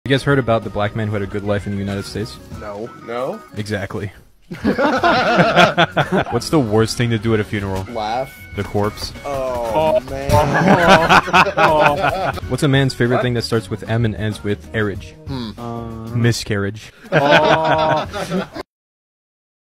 You guys heard about the black man who had a good life in the United States? No. No? Exactly. What's the worst thing to do at a funeral? Laugh. The corpse. Oh, man. What's a man's favorite thing that starts with M and ends with erage? Miscarriage.